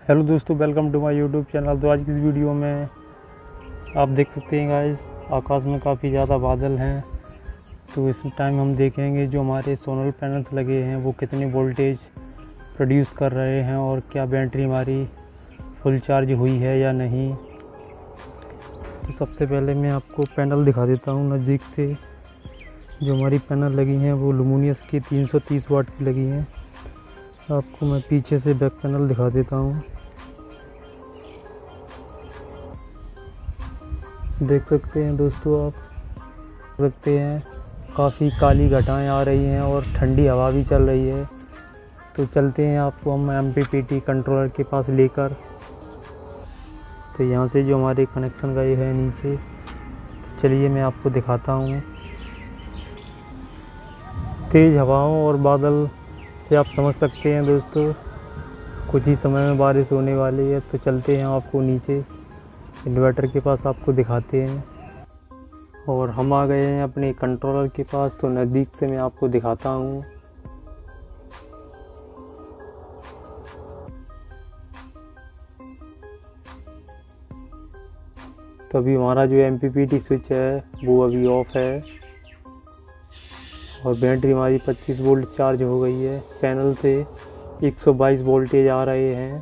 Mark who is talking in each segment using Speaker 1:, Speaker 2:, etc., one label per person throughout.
Speaker 1: Hello दोस्तों, welcome to my YouTube channel. तो आज की इस वीडियो में आप देख सकते हैं गाइस, आकाश में काफ़ी ज़्यादा बादल हैं। तो इस टाइम हम देखेंगे जो हमारे सोलर पैनल्स लगे हैं वो कितनी वोल्टेज प्रोड्यूस कर रहे हैं और क्या बैटरी हमारी फुल चार्ज हुई है या नहीं। तो सबसे पहले मैं आपको पैनल दिखा देता हूँ नज़दीक से। जो हमारी पैनल लगी हैं वो लुमिनियस की 330 वाट की लगी हैं। आपको मैं पीछे से बैक पैनल दिखा देता हूँ। देख सकते हैं दोस्तों, आप सकते हैं काफ़ी काली घटाएं आ रही हैं और ठंडी हवा भी चल रही है। तो चलते हैं आपको हम MPPT कंट्रोलर के पास लेकर। तो यहाँ से जो हमारे कनेक्शन का ये है नीचे, तो चलिए मैं आपको दिखाता हूँ। तेज़ हवाओं और बादल से आप समझ सकते हैं दोस्तों, कुछ ही समय में बारिश होने वाली है। तो चलते हैं आपको नीचे इन्वर्टर के पास, आपको दिखाते हैं। और हम आ गए हैं अपने कंट्रोलर के पास। तो नज़दीक से मैं आपको दिखाता हूँ। तो अभी हमारा जो MPPT स्विच है वो अभी ऑफ है और बैटरी हमारी 25 वोल्ट चार्ज हो गई है। पैनल से 122 वोल्टेज आ रहे हैं।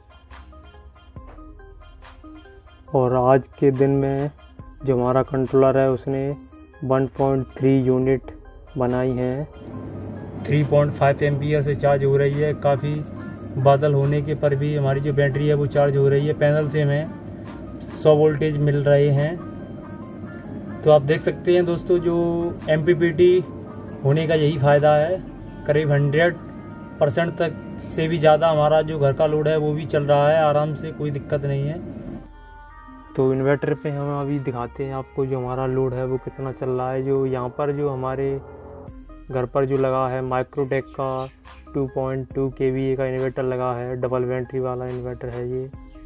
Speaker 1: और आज के दिन में जो हमारा कंट्रोलर है उसने 1.3 यूनिट बनाई है। 3.5 एम्पियर से चार्ज हो रही है। काफ़ी बादल होने के पर भी हमारी जो बैटरी है वो चार्ज हो रही है। पैनल से हमें 100 वोल्टेज मिल रहे हैं। तो आप देख सकते हैं दोस्तों, जो MPPT होने का यही फ़ायदा है। करीब 100% तक से भी ज़्यादा हमारा जो घर का लोड है वो भी चल रहा है आराम से, कोई दिक्कत नहीं है। तो इन्वर्टर पे हम अभी दिखाते हैं आपको जो हमारा लोड है वो कितना चल रहा है। जो यहाँ पर जो हमारे घर पर जो लगा है माइक्रोटेक का 2.2 kVA का इन्वर्टर लगा है। डबल बैटरी वाला इन्वर्टर है ये।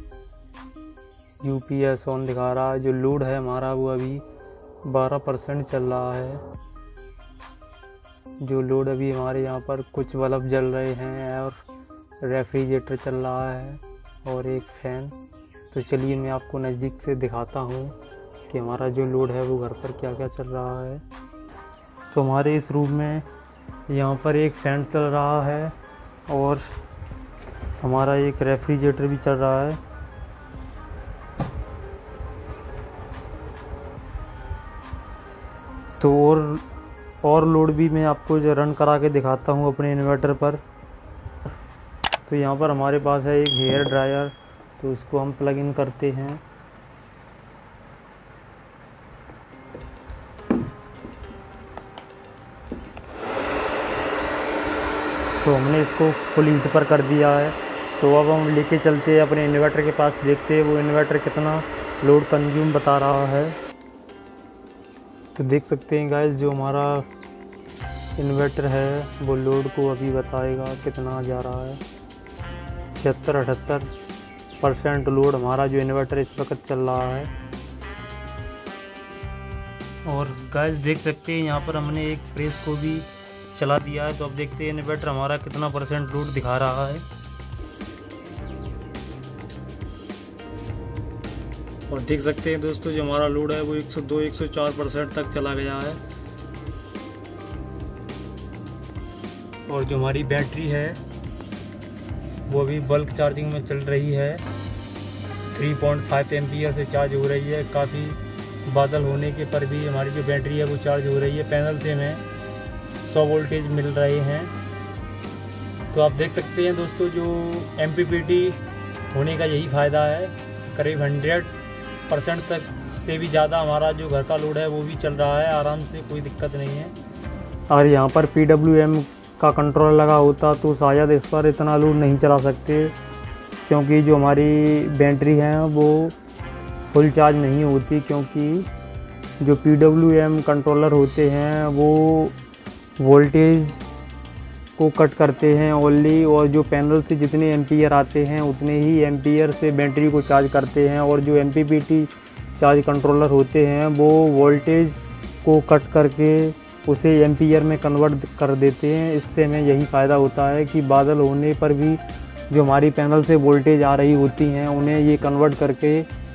Speaker 1: UPS ऑन दिखा रहा है। जो लोड है हमारा वो अभी 12% चल रहा है। जो लोड अभी हमारे यहाँ पर कुछ बल्ब जल रहे हैं और रेफ्रिजरेटर चल रहा है और एक फ़ैन। तो चलिए मैं आपको नज़दीक से दिखाता हूँ कि हमारा जो लोड है वो घर पर क्या क्या चल रहा है। तो हमारे इस रूम में यहाँ पर एक फ़ैन चल रहा है और हमारा एक रेफ्रिजरेटर भी चल रहा है। तो और लोड भी मैं आपको जो रन करा के दिखाता हूँ अपने इन्वर्टर पर। तो यहाँ पर हमारे पास है एक हेयर ड्रायर। तो उसको हम प्लग इन करते हैं। तो हमने इसको फुल हीट पर कर दिया है। तो अब हम लेके चलते हैं अपने इन्वर्टर के पास, देखते हैं वो इन्वर्टर कितना लोड कंज्यूम बता रहा है। तो देख सकते हैं गाइस, जो हमारा इन्वर्टर है वो लोड को अभी बताएगा कितना जा रहा है। 76-78% लोड हमारा जो इन्वर्टर इस वक्त चल रहा है। और गाइस देख सकते हैं यहाँ पर हमने एक प्रेस को भी चला दिया है। तो अब देखते हैं इन्वर्टर हमारा कितना % लोड दिखा रहा है। और देख सकते हैं दोस्तों, जो हमारा लोड है वो 102-104% तक चला गया है। और जो हमारी बैटरी है वो अभी बल्क चार्जिंग में चल रही है। 3.5 एम्पियर से चार्ज हो रही है। काफ़ी बादल होने के पर भी हमारी जो बैटरी है वो चार्ज हो रही है। पैनल से हमें 100 वोल्टेज मिल रहे हैं। तो आप देख सकते हैं दोस्तों, जो MPPT होने का यही फ़ायदा है। करीब 100% तक से भी ज़्यादा हमारा जो घर का लोड है वो भी चल रहा है आराम से, कोई दिक्कत नहीं है। और यहाँ पर PWM का कंट्रोल लगा होता तो शायद इस पर इतना लोड नहीं चला सकते, क्योंकि जो हमारी बैटरी है वो फुल चार्ज नहीं होती। क्योंकि जो PWM कंट्रोलर होते हैं वो वोल्टेज को कट करते हैं ओनली, और जो पैनल से जितने एम्पियर आते हैं उतने ही एम्पियर से बैटरी को चार्ज करते हैं। और जो MPPT चार्ज कंट्रोलर होते हैं वो वोल्टेज को कट करके उसे एम्पियर में कन्वर्ट कर देते हैं। इससे हमें यही फ़ायदा होता है कि बादल होने पर भी जो हमारी पैनल से वोल्टेज आ रही होती हैं उन्हें ये कन्वर्ट करके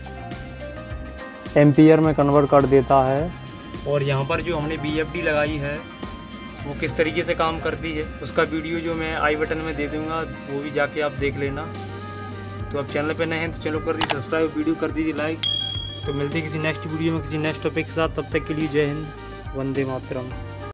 Speaker 1: एम्पियर में कन्वर्ट कर देता है। और यहाँ पर जो हमने BFD लगाई है वो किस तरीके से काम करती है उसका वीडियो जो मैं आई बटन में दे दूँगा, वो भी जाके आप देख लेना। तो आप चैनल पे नए हैं तो चैनल कर दीजिए सब्सक्राइब, वीडियो कर दीजिए लाइक। तो मिलते हैं किसी नेक्स्ट वीडियो में किसी नेक्स्ट टॉपिक के साथ, तब तक के लिए जय हिंद, वंदे मातरम।